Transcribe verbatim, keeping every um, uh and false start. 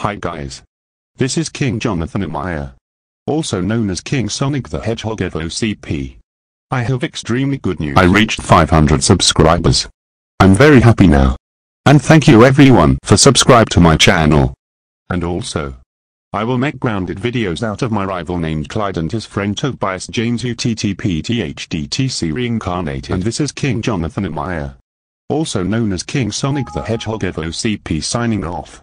Hi guys. This is King Jonathan Amaya, also known as King Sonic the Hedgehog of O C P. I have extremely good news. I reached five hundred subscribers. I'm very happy now. And thank you everyone for subscribe to my channel. And also, I will make grounded videos out of my rival named Clyde and his friend Tobias James U T T P T H D T C reincarnated. And this is King Jonathan Amaya, also known as King Sonic the Hedgehog of O C P, signing off.